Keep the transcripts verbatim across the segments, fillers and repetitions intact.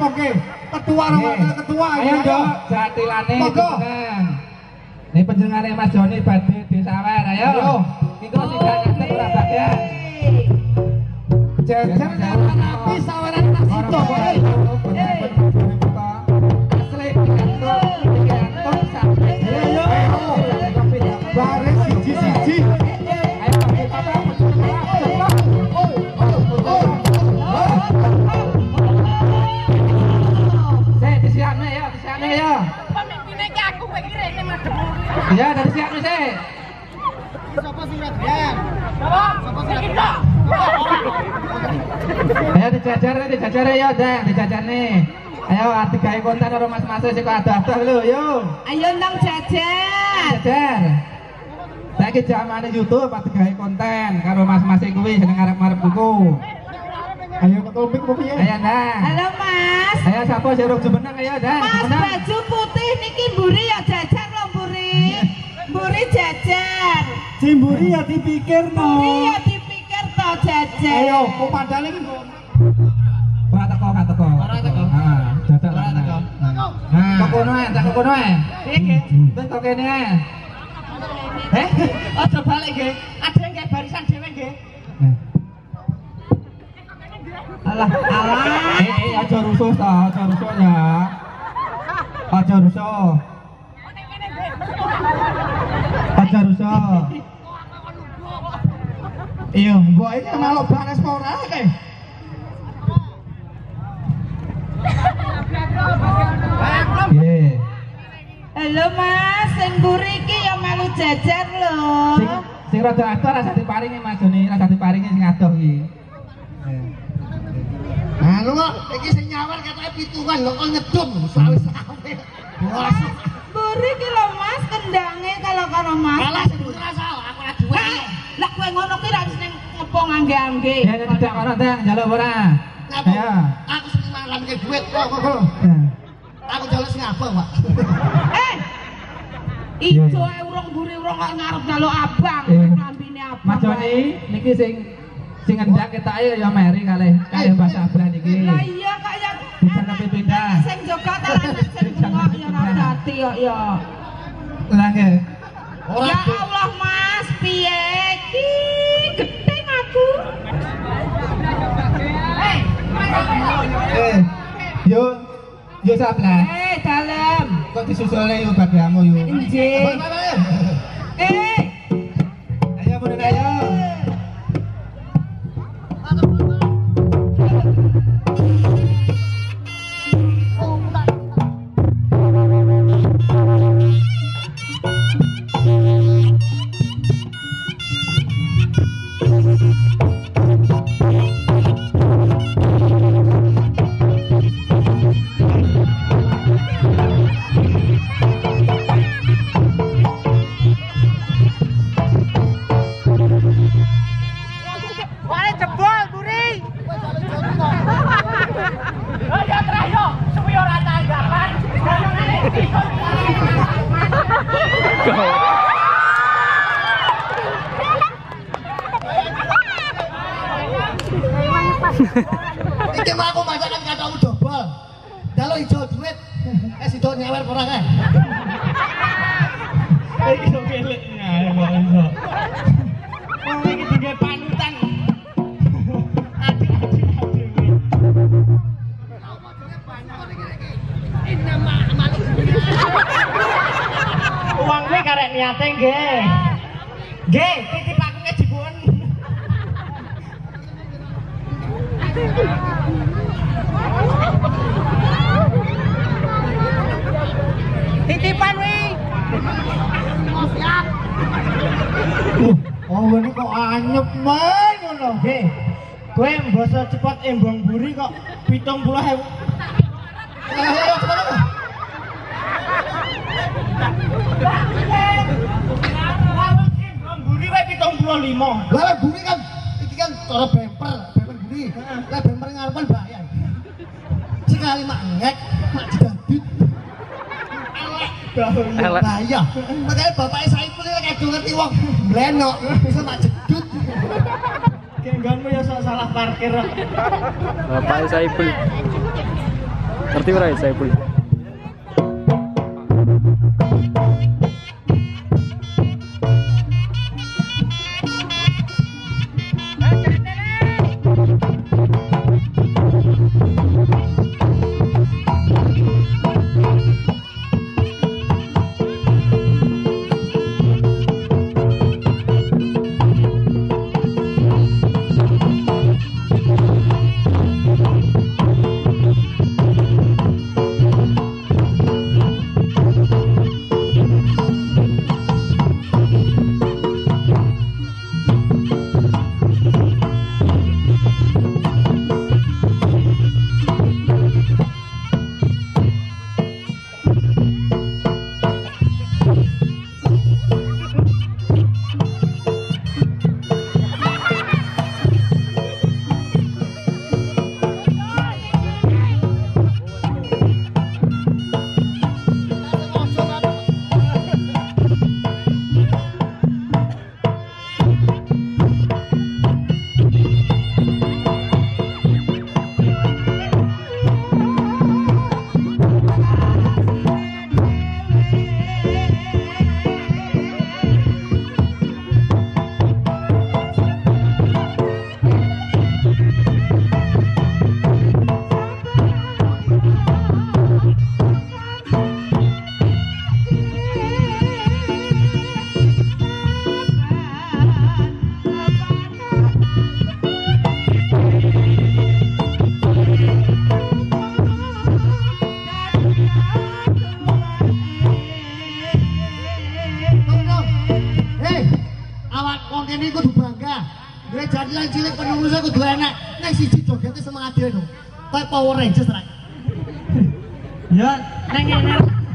oke. Ketua orang wakil ketua. Ayo dong, jatilane jenengan. Ini penjenengane Mas Joni badhe disawer, ayo. Iku sing gak ora bagian. Jajar api saweran tas itu, boy. Asli dikantor, dikantor sampai. Ayo, ayo. Baris siji-siji. Ayo kita disiapne ya, disiapne ya. Pemimpinnya ki aku kowe iki rene madhep. Ya, dari siapne sih. Sapa sing radian? Sapa? Sapa sing kita? Ayo dijajar, dijajar ya, Dang, dijajar nih. Ayo arti gawe konten karo mas-mas sing kok adah-adah lho, yo. Ayo ndang jajar. Jajar. Saiki zamane YouTube arti gawe konten karo mas-mas kuwi seneng arep-arep buku. Ayo ketumpik mau piye? Ayo, Dang. Halo Mas. Ayo sapa sing urung jumeneng ayo, Dang. Mas Jumeneng. baju putih niki mburi ya jajar lho mburi. Mburi jajar. Cimburi ya dipikir no. Mburi ya dipikir to jajar. Ayo, kok padane iki kok. Ora teko, ora teko. Ora teko. Heeh, dadak ora teko. Nah, kok kono ae, tak kono ae. Piye, Ge? Wis kok kene ae. Eh, Aja balik nggih. Ada yang kayak barisan dhewe nggih. Alah, alah. Eh, eh, aja rusuh ta, aja rusuh ya. Aja rusuh. Aja rusuh. Iya, mbok iki melok banes apa ora kae? Nggih. Halo Mas, sing mburi iki ya melu jajar lho. Sing sing rada adoh rasa diparingi Mas Joni, rasa diparingi sing adoh iki. Nah, lu kok iki sing nyawer katanya pitungan lho kok ngedum sawi-sawi. Bos. Mburi iki lho Mas, kendange kalau karo Mas. Alah sing ora salah, aku ora duwe. Lah kowe ngono ki ra seneng ngepong angge-angge. Ya tidak ono Dang, njaluk ora? Ayo. Aku sing malam ke duit kok kok. Aku njaluk sing abang, Pak. Eh. Ijo ae urung mburi urung kok ngarep njaluk abang, Eh. lambine abang. Mas Joni niki sing sing ngendak ketake ya meri kalih kalih Mbah Sabran iki. Lah iya kok ya Bisa kepindah. sing jaga taran sing bengok ya ora dadi kok ya. Lah nggih. Ya Allah Mas, piye iki? Geting aku. Eh, Eh, yo yo Sabran. eh dalem. Kok disusule yo bagamu yo. Nggih. Eh, Ayo mundur ayo. wale jebol mburi. Oh ya trayo, suwi ora tanggapan. Iki mah aku masakan katamu dobol. Dalu ijo duit. Eh sido nyewer ora kae. Iki yo keleknya ayo kok iso. Wong iki tinggal panutan. Uang kowe karek niate nggih. Nggih, titipake dipun. Titipan wi. Oh, ini kok anyep men ngono. Nggih. Kowe mbasa cepet embong mburi kok pitung puluh ewu. Ayo ayo cepet. Embong mburi wae pitung puluh lima. Lah bumi kan iki kan cara bemper, bemper bumi. Lah bemper ngarepan bayar. Sekali mak ngek, mak digabit. Elek. Lah iya. Makanya bapaknya Saiful iki kayak ngerti wong blenok, bisa tak jedut. Genggonmu ya sok salah parkir. Bapak Saiful. Ngerti ora ya Saiful? Ini kudu bangga. Gue jadi yang cilik penulisnya kudu enak. Nek siji jogetnya semangat dia dong. Kayak Power Rangers lah. Ya, neng ngene.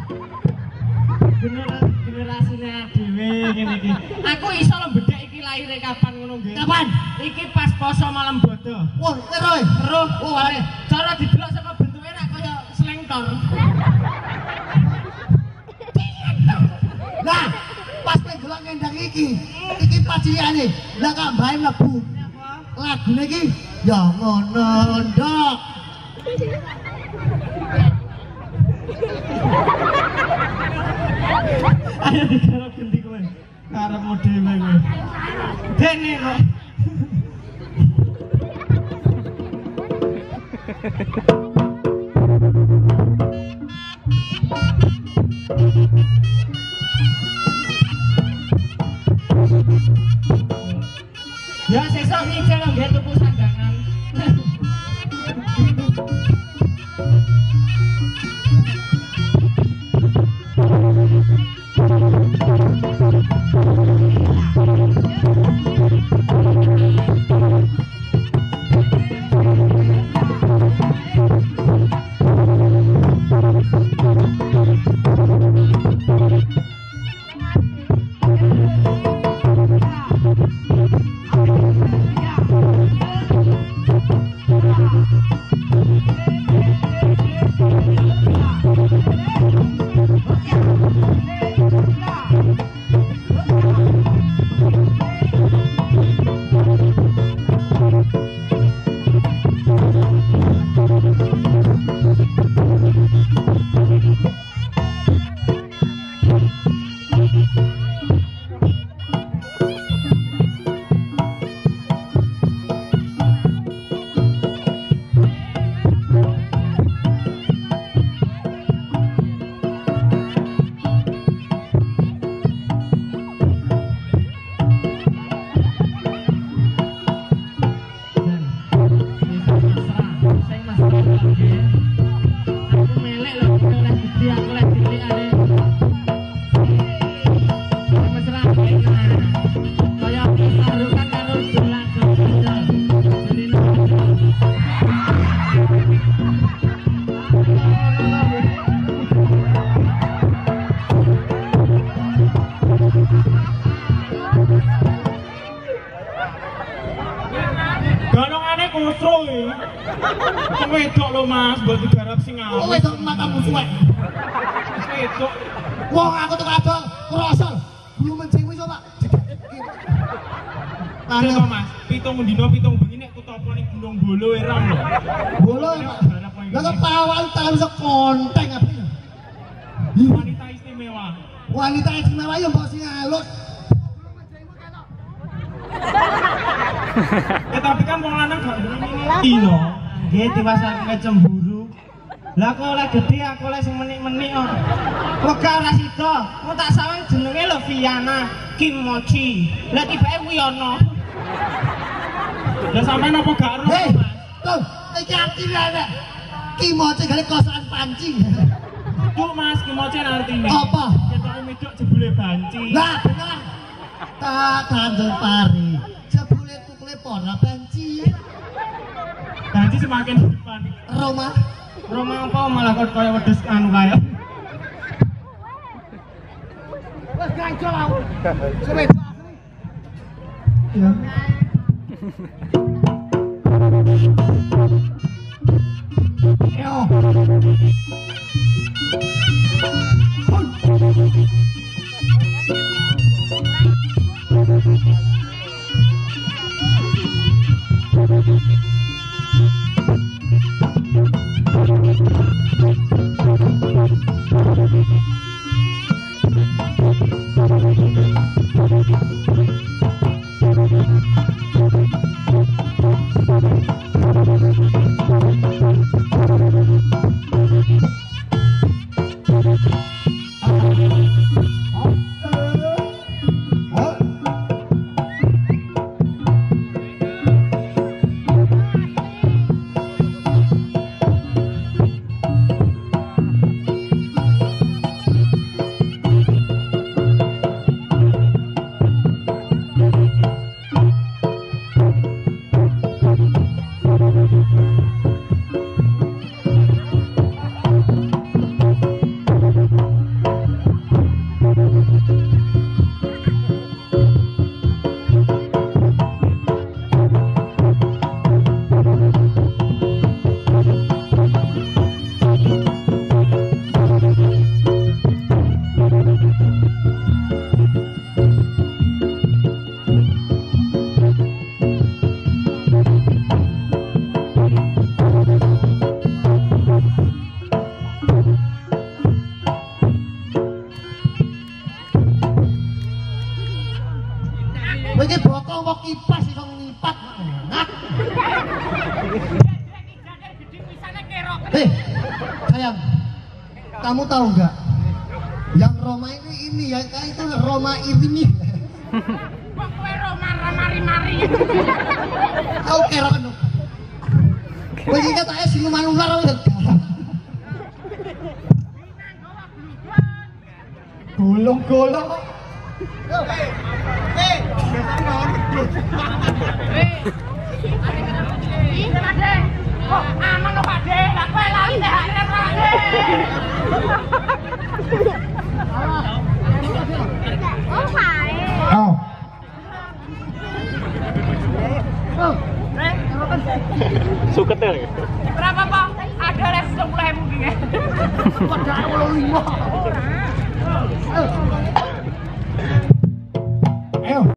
Generasinya dhewe ngene iki. Aku iso lho bedhek iki lahire kapan ngono nggih. Kapan? Iki pas poso malam bodo. Wah, ero. Ero. Oh, wale. Cara didelok saka bentuke nek kaya slengtor. Lah, pas pendelok ngendang iki, iki paciyane. Lah kak mbae mlebu. Lagune iki ya ngono ndok. Ayo digarap ganti kowe. Karepmu dhewe kowe. Dene kok. Ya sesuk nyicil nggih tuku sandhangan. Galongane kusro iki. Wedok lho Mas, mbok digarap sing awet. Wedok matamu suwek. Wedok. Wong aku tuh kadang krasa. Belum mencing wis Pak. Kare Mas, pitung dina pitung bengi nek kutopo ning Gunung Bolo erang lho. Bolo Pak. Lah kok pawal tangan iso konteng apa ya? Wanita istimewa. Wanita istimewa yo mbok sing alus. Ya tapi kan wong lanang gak ngerti lho. Nggih diwasake cemburu. Lah kok oleh gede aku oleh sing menik-menik kok. Kok gak ora sida. Kok tak sawang jenenge lho Viana Kimochi. Lah tibake Wiono. Lah sampean apa gak ero? Hei, tuh, iki artine Kimochi gale kosan panci. Cuk Mas, Kimochi artine. Apa? Ketoke medok jebule banci. Lah bener. Tak kandel pari. Jebule tukule pora banci. Banci semakin depan. Roma. Roma apa malah kok kaya wedhus anu kaya. Wes gancol aku. Sepeda asli. Ya. Yo. Iki bokong kok kipas iso nglipat. Hei, sayang, kamu tahu nggak? Yang Roma ini ini ya, itu Roma ini. Kok kowe Roma mari-mari. Kau kira kan? Kowe iki katanya siluman ular kok. Golong-golong. Hei. Kok aman lho Pakde, lah kowe lali nek arep Pakde. Oh, mae. Oh. Oh. Suket ya? Berapa, Pak? Ada les sepuluh ribu gini. Padahal lima.